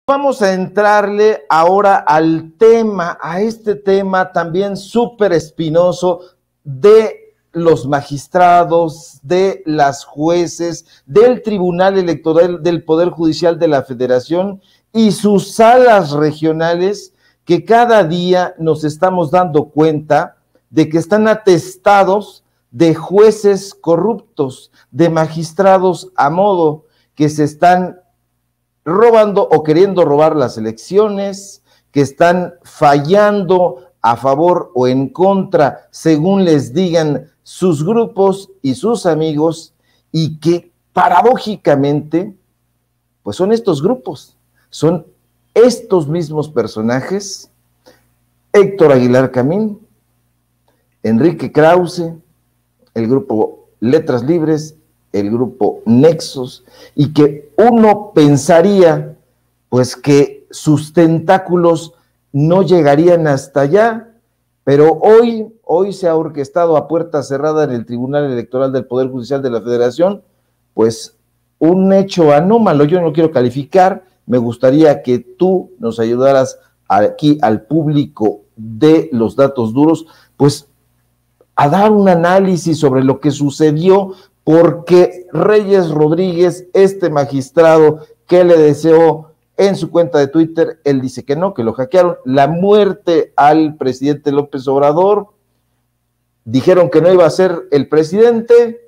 vamos a entrarle ahora al tema, a este tema también súper espinoso de los magistrados, de las jueces, del Tribunal Electoral del Poder Judicial de la Federación y sus salas regionales, que cada día nos estamos dando cuenta de que están atestados de jueces corruptos, de magistrados a modo, que se están robando o queriendo robar las elecciones, que están fallando a favor o en contra, según les digan sus grupos y sus amigos, y que paradójicamente, pues son estos grupos, son estos mismos personajes, Héctor Aguilar Camín, Enrique Krause, el grupo Letras Libres, el grupo Nexos, y que uno pensaría pues que sus tentáculos no llegarían hasta allá, pero hoy se ha orquestado a puerta cerrada en el Tribunal Electoral del Poder Judicial de la Federación, pues un hecho anómalo. Yo no lo quiero calificar, me gustaría que tú nos ayudaras aquí al público de los datos duros, pues a dar un análisis sobre lo que sucedió, porque Reyes Rodríguez, este magistrado que le deseó en su cuenta de Twitter, él dice que no, que lo hackearon, la muerte al presidente López Obrador, dijeron que no iba a ser el presidente,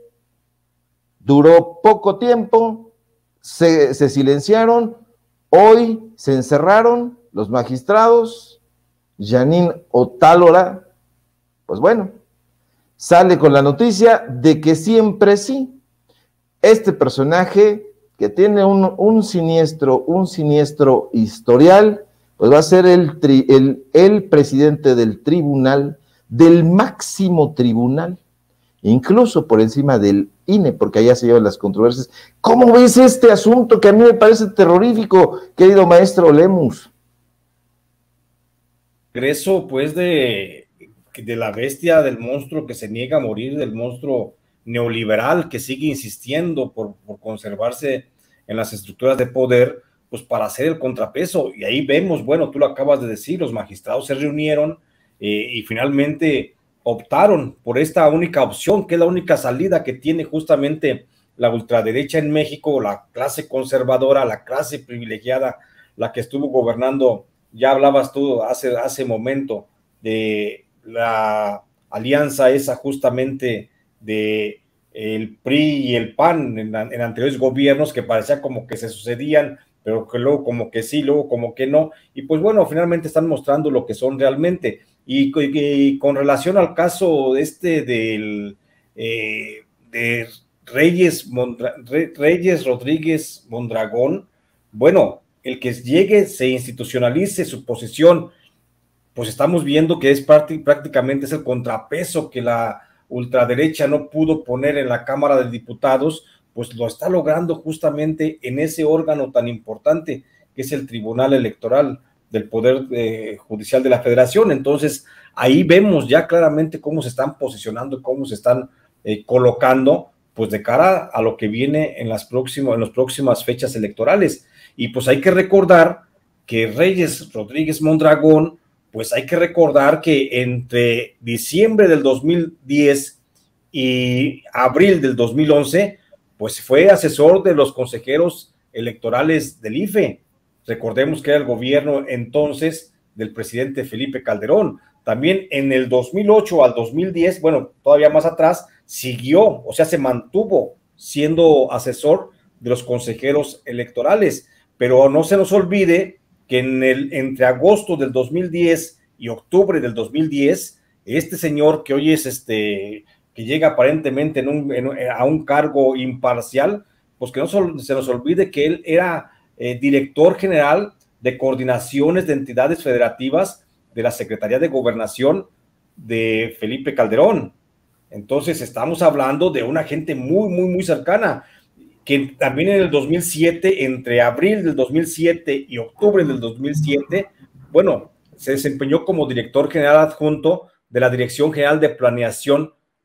duró poco tiempo, se silenciaron, hoy se encerraron los magistrados, Janine Otálora, pues bueno, sale con la noticia de que siempre sí, este personaje que tiene un siniestro historial, pues va a ser el presidente del tribunal, del máximo tribunal, incluso por encima del INE, porque allá se llevan las controversias. ¿Cómo ves este asunto que a mí me parece terrorífico, querido maestro Lemus? Regreso, pues, de la bestia, del monstruo que se niega a morir, del monstruo neoliberal que sigue insistiendo por conservarse en las estructuras de poder, pues para hacer el contrapeso. Y ahí vemos, bueno, tú lo acabas de decir, los magistrados se reunieron y finalmente optaron por esta única opción, que es la única salida que tiene justamente la ultraderecha en México, la clase conservadora, la clase privilegiada, la que estuvo gobernando. Ya hablabas tú hace momento de la alianza esa justamente de el PRI y el PAN en anteriores gobiernos, que parecía como que se sucedían, pero que luego como que sí, luego como que no, y pues bueno, finalmente están mostrando lo que son realmente. Y con relación al caso de Reyes Rodríguez Mondragón, bueno, el que llegue, se institucionalice su posición, pues estamos viendo que es prácticamente es el contrapeso que la ultraderecha no pudo poner en la Cámara de Diputados, pues lo está logrando justamente en ese órgano tan importante que es el Tribunal Electoral del Poder Judicial de la Federación. Entonces, ahí vemos ya claramente cómo se están posicionando, cómo se están colocando, pues de cara a lo que viene en las próximas fechas electorales. Y pues hay que recordar que Reyes Rodríguez Mondragón, pues hay que recordar que entre diciembre del 2010 y abril del 2011, pues fue asesor de los consejeros electorales del IFE. Recordemos que era el gobierno entonces del presidente Felipe Calderón. También en el 2008 al 2010, bueno, todavía más atrás, siguió, o sea, se mantuvo siendo asesor de los consejeros electorales. Pero no se nos olvide que entre agosto del 2010 y octubre del 2010, este señor que hoy es que llega aparentemente a un cargo imparcial, pues que no se nos olvide que él era director general de coordinaciones de entidades federativas de la Secretaría de Gobernación de Felipe Calderón. Entonces estamos hablando de una gente muy, muy, muy cercana, que también en el 2007, entre abril del 2007 y octubre del 2007, bueno, se desempeñó como director general adjunto de la Dirección General de Planeación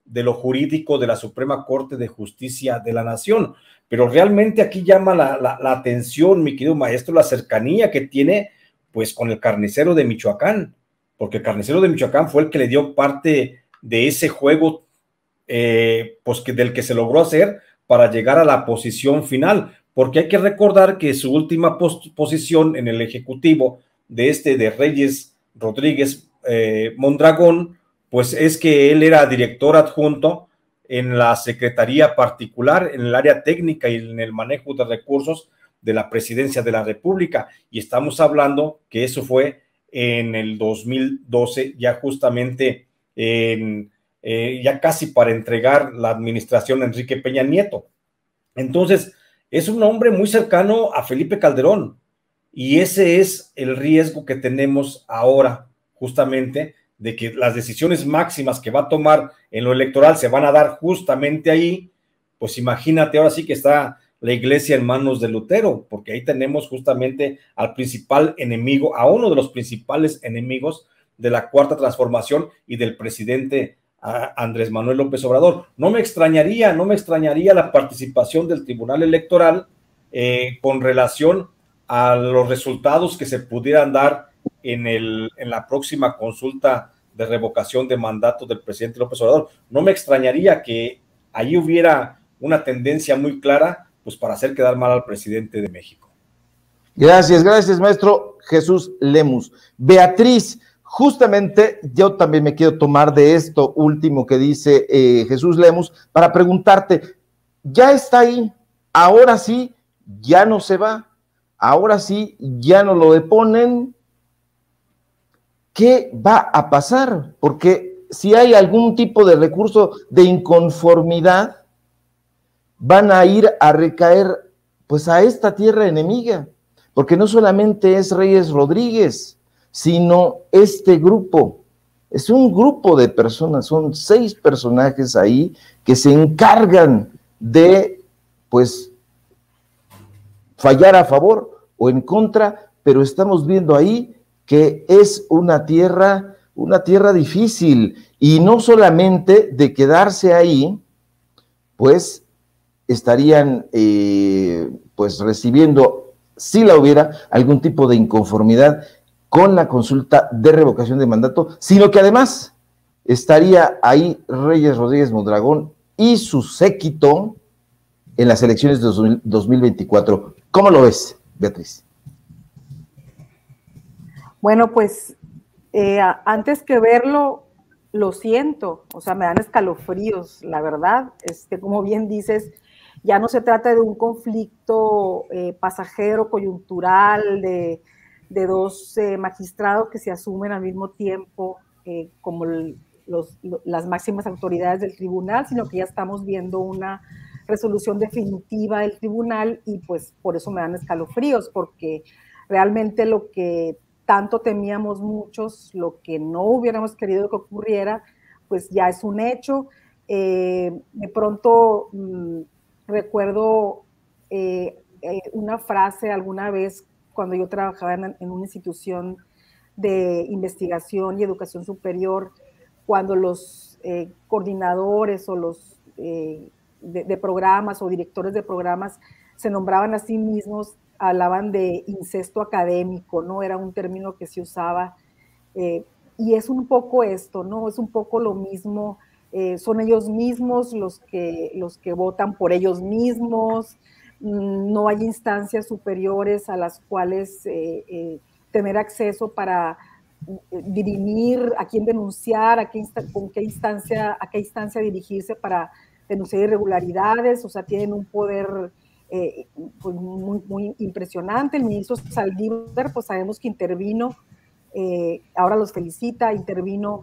de lo jurídico de la Suprema Corte de Justicia de la Nación. Pero realmente aquí llama la atención, mi querido maestro, la cercanía que tiene pues con el carnicero de Michoacán, porque el carnicero de Michoacán fue el que le dio parte de ese juego pues del que se logró hacer para llegar a la posición final, porque hay que recordar que su última posición en el Ejecutivo de Reyes Rodríguez Mondragón, pues es que él era director adjunto en la Secretaría Particular, en el área técnica y en el manejo de recursos de la Presidencia de la República, y estamos hablando que eso fue en el 2012, ya justamente ya casi para entregar la administración a Enrique Peña Nieto. Entonces, es un hombre muy cercano a Felipe Calderón, y ese es el riesgo que tenemos ahora, justamente, de que las decisiones máximas que va a tomar en lo electoral se van a dar justamente ahí. Pues imagínate, ahora sí que está la iglesia en manos de Lutero, porque ahí tenemos justamente al principal enemigo, a uno de los principales enemigos de la Cuarta Transformación y del presidente Andrés Manuel López Obrador. No me extrañaría la participación del Tribunal Electoral con relación a los resultados que se pudieran dar en la próxima consulta de revocación de mandato del presidente López Obrador. No me extrañaría que allí hubiera una tendencia muy clara, pues para hacer quedar mal al presidente de México. Gracias, maestro Jesús Lemus. Beatriz, justamente yo también me quiero tomar de esto último que dice Jesús Lemus para preguntarte, ya está ahí, ahora sí, ya no se va, ahora sí, ya no lo deponen. ¿Qué va a pasar? Porque si hay algún tipo de recurso de inconformidad, van a ir a recaer pues a esta tierra enemiga, porque no solamente es Reyes Rodríguez, sino este grupo, es un grupo de personas, son 6 personajes ahí que se encargan de pues fallar a favor o en contra, pero estamos viendo ahí que es una tierra difícil, y no solamente de quedarse ahí, pues estarían pues recibiendo, si la hubiera, algún tipo de inconformidad con la consulta de revocación de mandato, sino que además estaría ahí Reyes Rodríguez Mondragón y su séquito en las elecciones de 2024. ¿Cómo lo ves, Beatriz? Bueno, pues antes que verlo, lo siento, o sea, me dan escalofríos, la verdad. Como bien dices, ya no se trata de un conflicto pasajero, coyuntural, de 2 magistrados que se asumen al mismo tiempo como las máximas autoridades del tribunal, sino que ya estamos viendo una resolución definitiva del tribunal, y pues por eso me dan escalofríos, porque realmente lo que tanto temíamos muchos, lo que no hubiéramos querido que ocurriera, pues ya es un hecho. De pronto recuerdo una frase alguna vez cuando yo trabajaba en una institución de investigación y educación superior, cuando los coordinadores o los de programas o directores de programas se nombraban a sí mismos, hablaban de incesto académico, ¿no? Era un término que se usaba, y es un poco esto, ¿no? Es un poco lo mismo, son ellos mismos los que votan por ellos mismos, no hay instancias superiores a las cuales tener acceso para dirimir a quién denunciar, a qué instancia dirigirse para denunciar irregularidades, o sea, tienen un poder pues muy impresionante. El ministro Saldívar, pues sabemos que intervino, ahora los felicita, intervino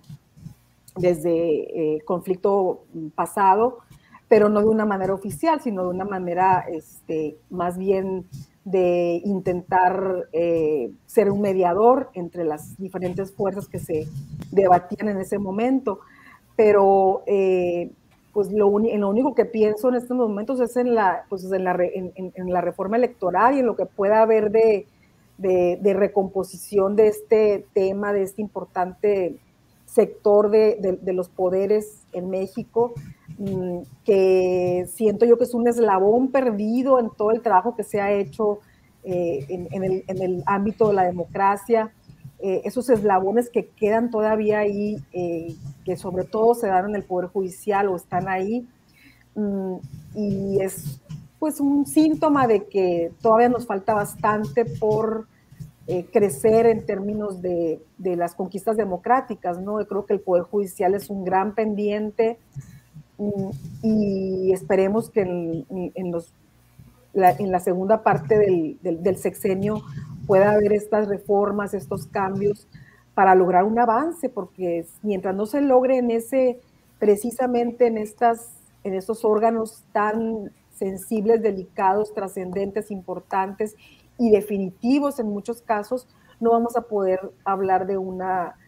desde conflicto pasado, pero no de una manera oficial, sino de una manera más bien de intentar ser un mediador entre las diferentes fuerzas que se debatían en ese momento. Pero pues lo único que pienso en estos momentos es en la reforma electoral y en lo que pueda haber de recomposición de este tema, de este importante sector de los poderes en México, que siento yo que es un eslabón perdido en todo el trabajo que se ha hecho en el ámbito de la democracia, esos eslabones que quedan todavía ahí, que sobre todo se dan en el Poder Judicial o están ahí, y es pues un síntoma de que todavía nos falta bastante por crecer en términos de las conquistas democráticas, ¿no? Yo creo que el Poder Judicial es un gran pendiente, y esperemos que en la segunda parte del sexenio pueda haber estas reformas, estos cambios para lograr un avance, porque mientras no se logre precisamente en estos órganos tan sensibles, delicados, trascendentes, importantes y definitivos en muchos casos, no vamos a poder hablar de un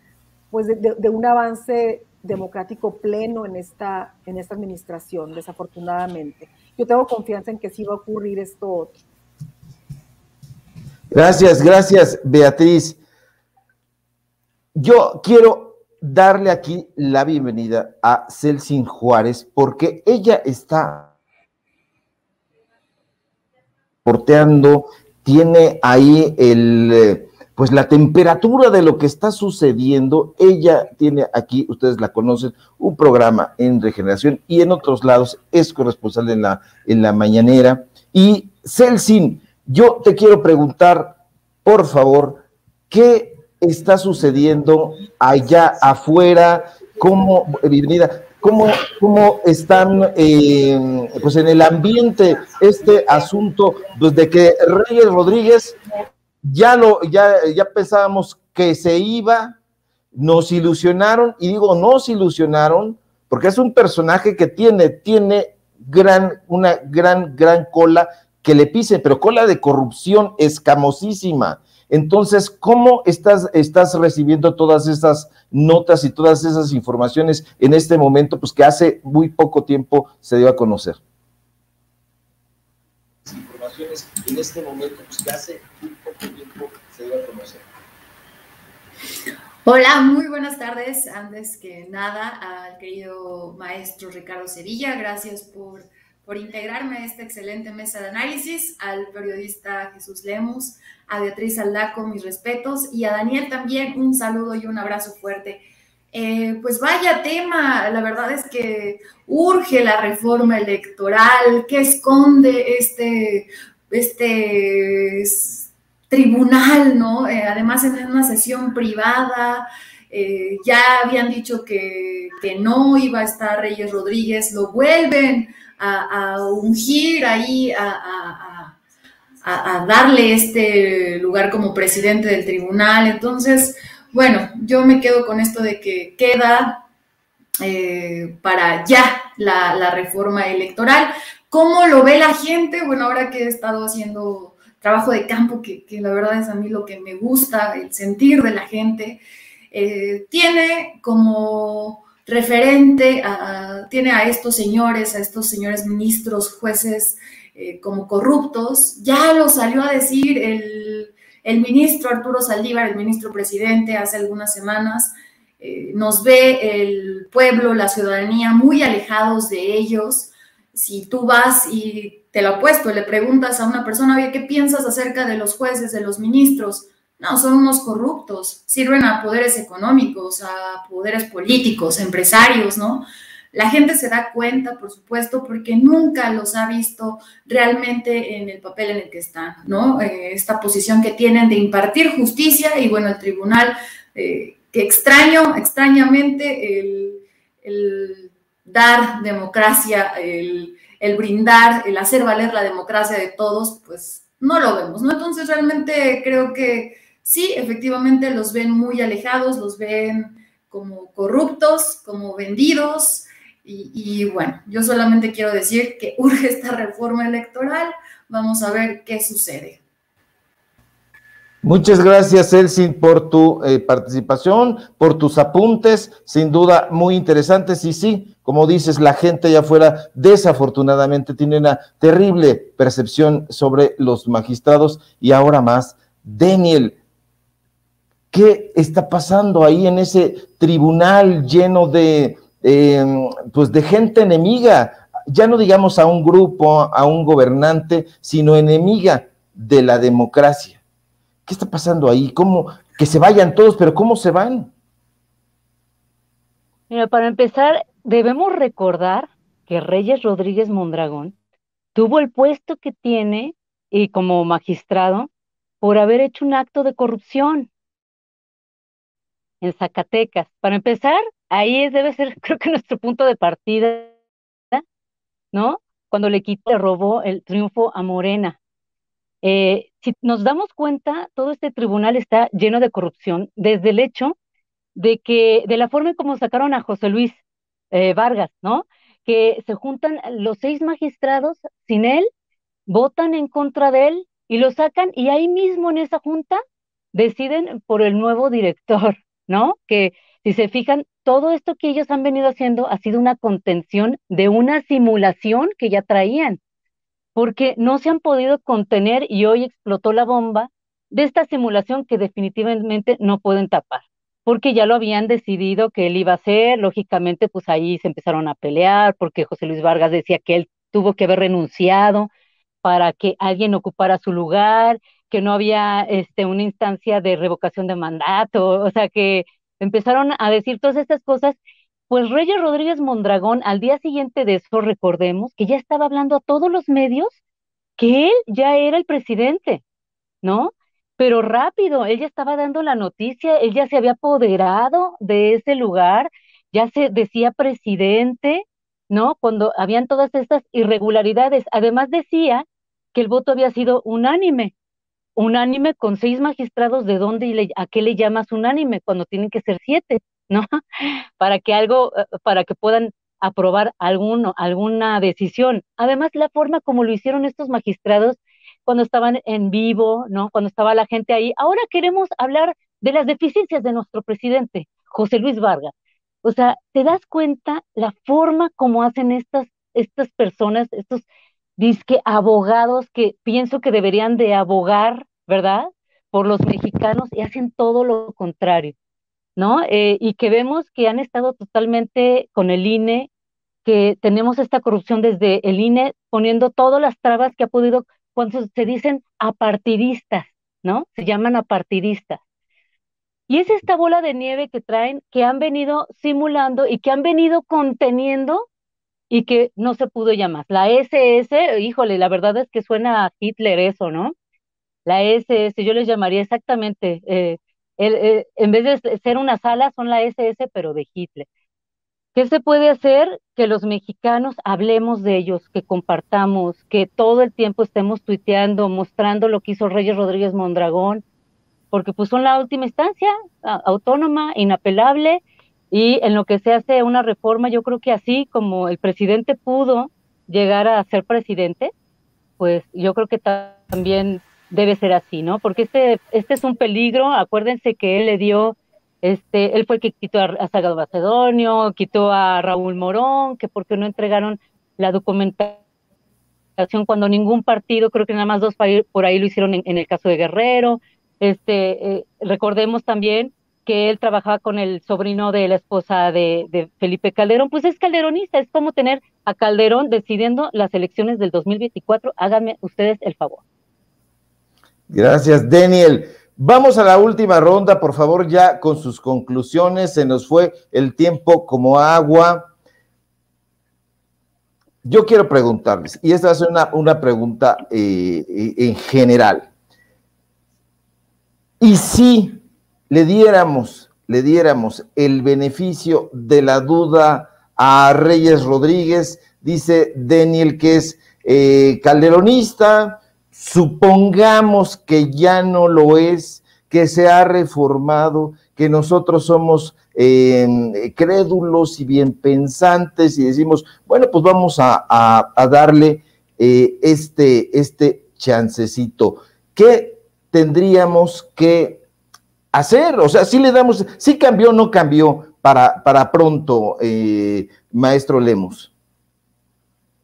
avance democrático pleno en esta administración, desafortunadamente. Yo tengo confianza en que sí va a ocurrir esto otro. Gracias, Beatriz. Yo quiero darle aquí la bienvenida a Celsin Juárez, porque ella está porteando, tiene ahí pues la temperatura de lo que está sucediendo. Ella tiene aquí, ustedes la conocen, un programa en Regeneración y en otros lados es corresponsal en la mañanera. Y Celsin, yo te quiero preguntar, por favor, ¿qué está sucediendo allá afuera? ¿Cómo están pues en el ambiente este asunto, pues, de que Reyes Rodríguez ya pensábamos que se iba, nos ilusionaron, y digo nos ilusionaron porque es un personaje que tiene una gran cola que le pise, pero cola de corrupción escamosísima. Entonces, ¿cómo estás recibiendo todas esas notas y todas esas informaciones en este momento, pues que hace muy poco tiempo se dio a conocer? Informaciones en este momento, pues que hace muy poco tiempo se dio a conocer. Hola, muy buenas tardes. Antes que nada, al querido maestro Ricardo Sevilla, gracias por integrarme a esta excelente mesa de análisis, al periodista Jesús Lemus, a Beatriz Aldaco, mis respetos, y a Daniel también un saludo y un abrazo fuerte. Pues vaya tema, la verdad es que urge la reforma electoral. ¿Qué esconde este tribunal, no? Además, en una sesión privada, ya habían dicho que no iba a estar Reyes Rodríguez, lo vuelven a ungir ahí, a darle este lugar como presidente del tribunal. Entonces, bueno, yo me quedo con esto de que queda para ya la reforma electoral. ¿Cómo lo ve la gente? Bueno, ahora que he estado haciendo trabajo de campo, que la verdad es a mí lo que me gusta, el sentir de la gente, tiene como referente tiene a estos señores ministros, jueces, como corruptos. Ya lo salió a decir el ministro Arturo Saldívar, el ministro presidente, hace algunas semanas. Nos ve el pueblo, la ciudadanía, muy alejados de ellos. Si tú vas y te lo apuesto, le preguntas a una persona, oye, ¿qué piensas acerca de los jueces, de los ministros? No, son unos corruptos, sirven a poderes económicos, a poderes políticos, empresarios, ¿no? La gente se da cuenta, por supuesto, porque nunca los ha visto realmente en el papel en el que están, ¿no? Esta posición que tienen de impartir justicia, y bueno, el tribunal, que extrañamente, el dar democracia, el brindar, el hacer valer la democracia de todos, pues no lo vemos, ¿no? Entonces realmente creo que sí, efectivamente los ven muy alejados, los ven como corruptos, como vendidos, y bueno, yo solamente quiero decir que urge esta reforma electoral. Vamos a ver qué sucede. Muchas gracias, Celsin, por tu participación, por tus apuntes, sin duda muy interesantes. Y sí, como dices, la gente allá afuera desafortunadamente tiene una terrible percepción sobre los magistrados. Y ahora más, Daniel, ¿Qué está pasando ahí en ese tribunal lleno de, pues de gente enemiga? Ya no digamos a un grupo, a un gobernante, sino enemiga de la democracia. ¿Qué está pasando ahí? ¿Cómo? Que se vayan todos, pero ¿cómo se van? Mira, para empezar, debemos recordar que Reyes Rodríguez Mondragón tuvo el puesto que tiene y como magistrado por haber hecho un acto de corrupción en Zacatecas. Para empezar, debe ser, creo que nuestro punto de partida, ¿no? Cuando le robó el triunfo a Morena. Si nos damos cuenta, todo este tribunal está lleno de corrupción, desde el hecho de la forma en cómo sacaron a José Luis Vargas, ¿no? Que se juntan los 6 magistrados sin él, votan en contra de él y lo sacan, y ahí mismo en esa junta deciden por el nuevo director, ¿no? Que si se fijan, todo esto que ellos han venido haciendo ha sido una contención de una simulación que ya traían, porque no se han podido contener y hoy explotó la bomba de esta simulación que definitivamente no pueden tapar, porque ya lo habían decidido que él iba a hacer. Lógicamente pues ahí se empezaron a pelear porque José Luis Vargas decía que él tuvo que haber renunciado para que alguien ocupara su lugar, que no había una instancia de revocación de mandato, o sea que empezaron a decir todas estas cosas. Pues Reyes Rodríguez Mondragón, al día siguiente de eso, recordemos que ya estaba hablando a todos los medios que él ya era el presidente, ¿no? Pero rápido, él ya estaba dando la noticia, él ya se había apoderado de ese lugar, ya se decía presidente, ¿no? Cuando habían todas estas irregularidades. Además decía que el voto había sido unánime con 6 magistrados. ¿De dónde a qué le llamas unánime cuando tienen que ser 7, ¿no? Para que puedan aprobar alguna decisión. Además, la forma como lo hicieron estos magistrados cuando estaban en vivo, ¿no? Cuando estaba la gente ahí. Ahora queremos hablar de las deficiencias de nuestro presidente, José Luis Vargas. O sea, ¿te das cuenta la forma como hacen estas personas, estos disque abogados que pienso que deberían de abogar, ¿verdad? Por los mexicanos, y hacen todo lo contrario, ¿no? Y que vemos que han estado totalmente con el INE, que tenemos esta corrupción desde el INE poniendo todas las trabas que ha podido, cuando se dicen apartidistas, ¿no? Se llaman apartidistas. Y es esta bola de nieve que traen, que han venido simulando y que han venido conteniendo y que no se pudo llamar. La SS, híjole, la verdad es que suena a Hitler eso, ¿no? La SS, yo les llamaría exactamente, en vez de ser una sala, son la SS, pero de Hitler. ¿Qué se puede hacer? Que los mexicanos hablemos de ellos, que compartamos, que todo el tiempo estemos tuiteando, mostrando lo que hizo Reyes Rodríguez Mondragón, porque pues son la última instancia, autónoma, inapelable, y en lo que se hace una reforma, yo creo que así como el presidente pudo llegar a ser presidente, pues yo creo que también debe ser así, ¿no? Porque este es un peligro. Acuérdense que él le dio, él fue el que quitó a Salgado Macedonio, quitó a Raúl Morón, que porque no entregaron la documentación cuando ningún partido, creo que nada más 2 por ahí lo hicieron en el caso de Guerrero. Recordemos también que él trabajaba con el sobrino de la esposa de Felipe Calderón. Pues es calderonista, es como tener a Calderón decidiendo las elecciones del 2024. Háganme ustedes el favor. Gracias, Daniel. Vamos a la última ronda, por favor, ya con sus conclusiones. Se nos fue el tiempo como agua. Yo quiero preguntarles, y esta va a ser una pregunta en general. Y si le diéramos el beneficio de la duda a Reyes Rodríguez, dice Daniel que es calderonista, supongamos que ya no lo es, que se ha reformado, que nosotros somos crédulos y bien pensantes y decimos, bueno, pues vamos a darle este chancecito. ¿Qué tendríamos que hacer? O sea, sí cambió o no cambió para pronto, maestro Lemos.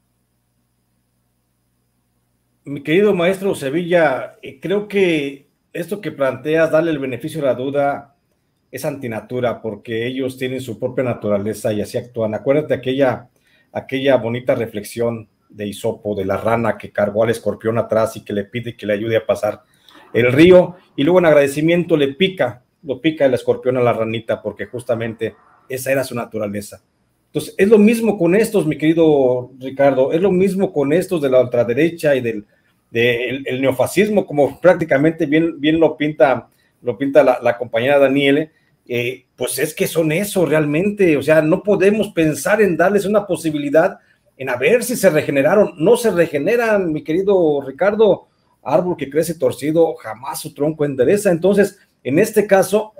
Mi querido maestro Sevilla, creo que esto que planteas, darle el beneficio de la duda, es antinatura, porque ellos tienen su propia naturaleza y así actúan. Acuérdate aquella bonita reflexión de Isopo, de la rana que cargó al escorpión atrás y que le pide que le ayude a pasar el río, y luego en agradecimiento lo pica el escorpión a la ranita, porque justamente esa era su naturaleza. Entonces, es lo mismo con estos, mi querido Ricardo, es lo mismo con estos de la ultraderecha y del el neofascismo, como prácticamente bien lo pinta la compañera Daniele. Pues es que son eso realmente, o sea, no podemos pensar en darles una posibilidad en a ver si se regeneraron. No se regeneran, mi querido Ricardo. Árbol que crece torcido, jamás su tronco endereza. Entonces, en este caso,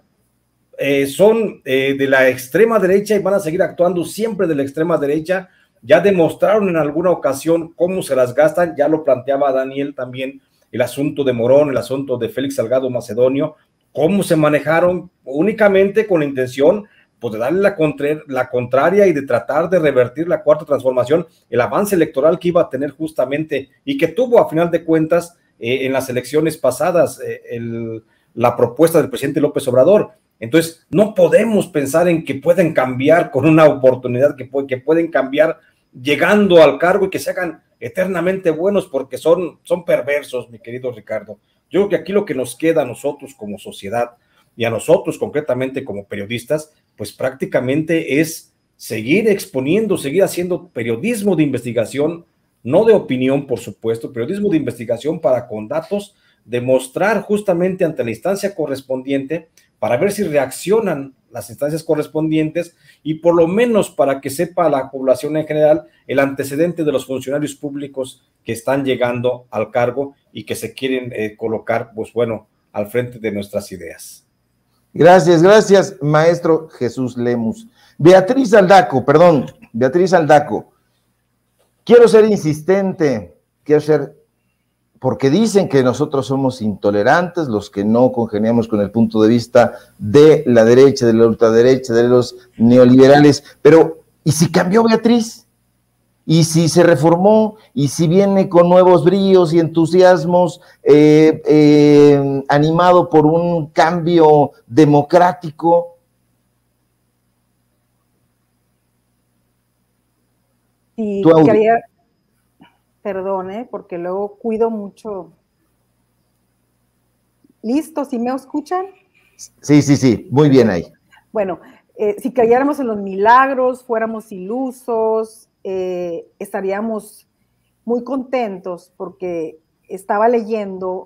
son de la extrema derecha y van a seguir actuando siempre de la extrema derecha. Ya demostraron en alguna ocasión cómo se las gastan, ya lo planteaba Daniel también, el asunto de Morón, el asunto de Félix Salgado Macedonio, cómo se manejaron únicamente con la intención pues, de darle la contraria y de tratar de revertir la cuarta transformación, el avance electoral que iba a tener justamente y que tuvo a final de cuentas en las elecciones pasadas la propuesta del presidente López Obrador. Entonces, no podemos pensar en que pueden cambiar con una oportunidad, que pueden cambiar llegando al cargo y que se hagan eternamente buenos, porque son perversos, mi querido Ricardo. Yo creo que aquí lo que nos queda a nosotros como sociedad y a nosotros concretamente como periodistas, pues prácticamente es seguir exponiendo, seguir haciendo periodismo de investigación, no de opinión, por supuesto, periodismo de investigación para con datos, demostrar justamente ante la instancia correspondiente para ver si reaccionan las instancias correspondientes y por lo menos para que sepa la población en general el antecedente de los funcionarios públicos que están llegando al cargo y que se quieren colocar, pues bueno, al frente de nuestras ideas. Gracias, maestro Jesús Lemus. Beatriz Aldaco, quiero ser insistente, porque dicen que nosotros somos intolerantes, los que no congeniamos con el punto de vista de la derecha, de la ultraderecha, de los neoliberales, pero ¿y si cambió Beatriz? ¿Y si se reformó? ¿Y si viene con nuevos bríos y entusiasmos, animado por un cambio democrático? Sí, perdone, porque luego cuido mucho. ¿Listo? ¿Sí me escuchan? Sí, muy bien ahí. Bueno, si creyéramos en los milagros, fuéramos ilusos, estaríamos muy contentos, porque estaba leyendo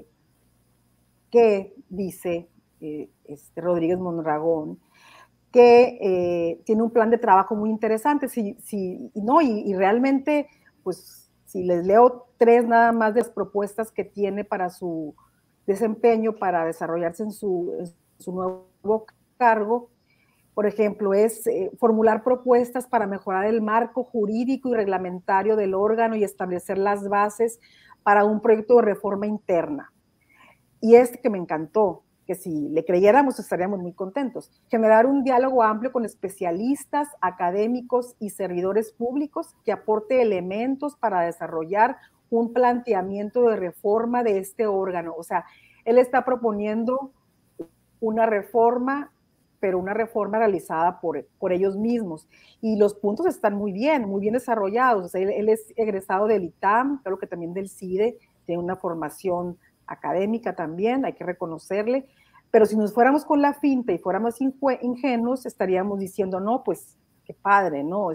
que dice Rodríguez Mondragón, que tiene un plan de trabajo muy interesante, y realmente, pues, si les leo 3 nada más de las propuestas que tiene para su desempeño, para desarrollarse en su nuevo cargo, por ejemplo, es formular propuestas para mejorar el marco jurídico y reglamentario del órgano y establecer las bases para un proyecto de reforma interna. Y que me encantó, que si le creyéramos estaríamos muy contentos. Generar un diálogo amplio con especialistas, académicos y servidores públicos que aporte elementos para desarrollar un planteamiento de reforma de este órgano. O sea, él está proponiendo una reforma, pero una reforma realizada por ellos mismos. Y los puntos están muy bien desarrollados. O sea, él es egresado del ITAM, creo que también del CIDE, tiene una formación académica también, hay que reconocerle, pero si nos fuéramos con la finta y fuéramos ingenuos, estaríamos diciendo, no, pues, qué padre, ¿no?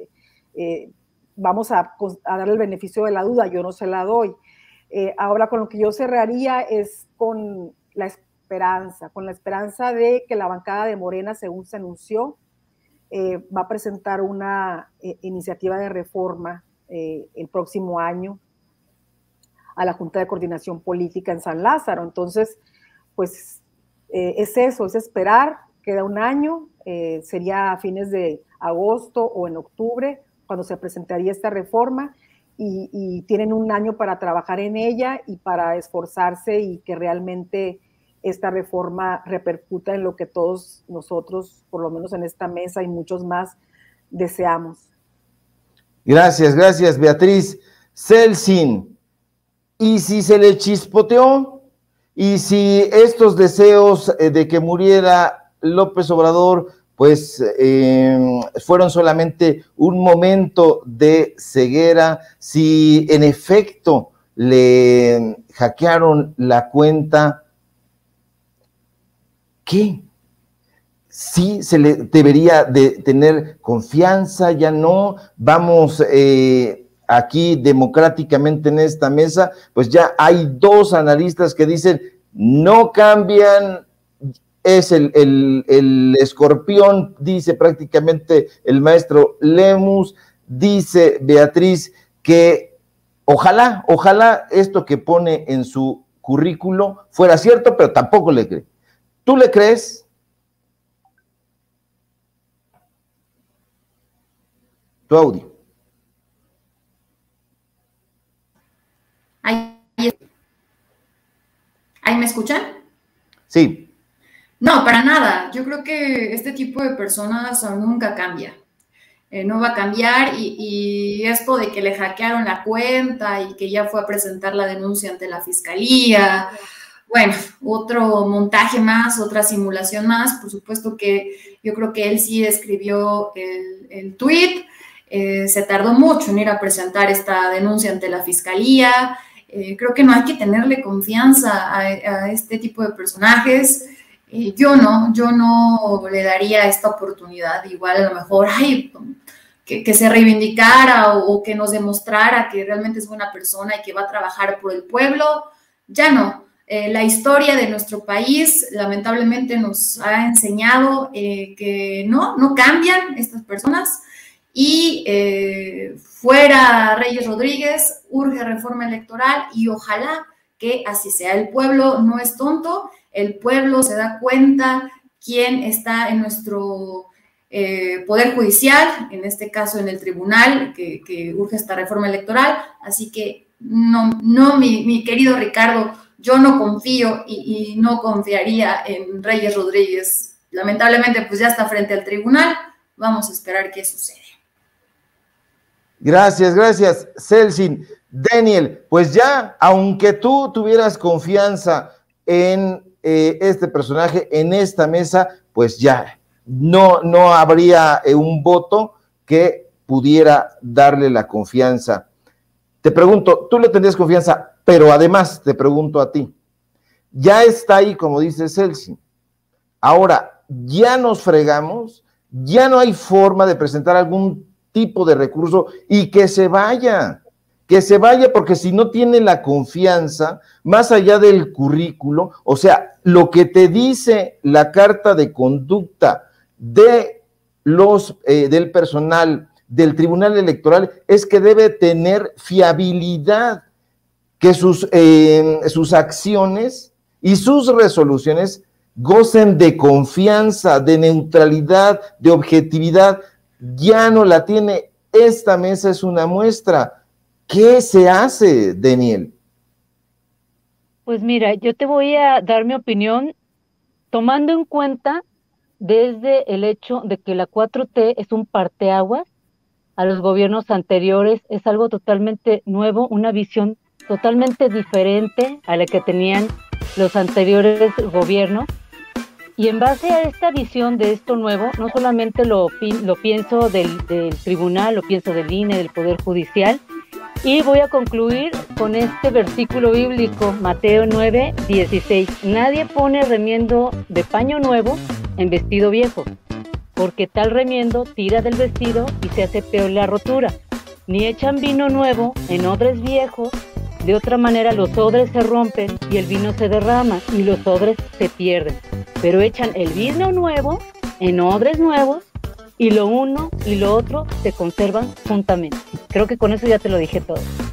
Vamos a darle el beneficio de la duda, yo no se la doy. Ahora, con lo que yo cerraría es con la esperanza de que la bancada de Morena, según se anunció, va a presentar una iniciativa de reforma el próximo año a la Junta de Coordinación Política en San Lázaro. Entonces, pues es eso, es esperar, queda un año, sería a fines de agosto o en octubre cuando se presentaría esta reforma y tienen un año para trabajar en ella y para esforzarse y que realmente esta reforma repercuta en lo que todos nosotros, por lo menos en esta mesa y muchos más, deseamos. Gracias, Beatriz. Celsin, ¿y si se le chispoteó? Y si estos deseos de que muriera López Obrador, pues fueron solamente un momento de ceguera, si en efecto le hackearon la cuenta, ¿qué? Sí se le debería de tener confianza, ya no, vamos aquí democráticamente en esta mesa, pues ya hay 2 analistas que dicen, no cambian, es el escorpión, dice prácticamente el maestro Lemus, dice Beatriz que ojalá esto que pone en su currículo fuera cierto, pero tampoco le cree. ¿Tú le crees? Tu audio. ¿Ahí me escuchan? Sí. No, para nada. Yo creo que este tipo de personas nunca cambia. No va a cambiar y esto de que le hackearon la cuenta y que ya fue a presentar la denuncia ante la fiscalía, bueno, otro montaje más, otra simulación más. Por supuesto que yo creo que él sí escribió el tuit. Se tardó mucho en ir a presentar esta denuncia ante la fiscalía. Creo que no hay que tenerle confianza a este tipo de personajes. Yo no le daría esta oportunidad. Igual a lo mejor que se reivindicara o que nos demostrara que realmente es buena persona y que va a trabajar por el pueblo. Ya no. La historia de nuestro país lamentablemente nos ha enseñado que no cambian estas personas. Y fuera Reyes Rodríguez, urge reforma electoral y ojalá que así sea. El pueblo no es tonto, el pueblo se da cuenta quién está en nuestro poder judicial, en este caso en el tribunal, que urge esta reforma electoral. Así que no, mi querido Ricardo, yo no confío y no confiaría en Reyes Rodríguez. Lamentablemente, pues ya está frente al tribunal. Vamos a esperar qué sucede. Gracias, Celsin. Daniel, pues ya, aunque tú tuvieras confianza en este personaje, en esta mesa, pues ya, no habría un voto que pudiera darle la confianza. Te pregunto, tú le tendrías confianza, pero además te pregunto a ti, ya está ahí, como dice Celsin. Ahora, ya nos fregamos, ya no hay forma de presentar algún tipo de recurso y que se vaya, porque si no tiene la confianza, más allá del currículo, o sea, lo que te dice la carta de conducta de del personal del Tribunal Electoral es que debe tener fiabilidad, que sus acciones y sus resoluciones gocen de confianza, de neutralidad, de objetividad. Ya no la tiene. Esta mesa es una muestra. ¿Qué se hace, Daniel? Pues mira, yo te voy a dar mi opinión tomando en cuenta desde el hecho de que la 4T es un parteaguas a los gobiernos anteriores, es algo totalmente nuevo, una visión totalmente diferente a la que tenían los anteriores gobiernos. Y en base a esta visión de esto nuevo, no solamente lo pienso del tribunal, lo pienso del INE, del Poder Judicial, y voy a concluir con este versículo bíblico, Mateo 9:16. Nadie pone remiendo de paño nuevo en vestido viejo, porque tal remiendo tira del vestido y se hace peor la rotura. Ni echan vino nuevo en odres viejos, de otra manera los odres se rompen y el vino se derrama y los odres se pierden. Pero echan el vino nuevo en odres nuevos y lo uno y lo otro se conservan juntamente. Creo que con eso ya te lo dije todo.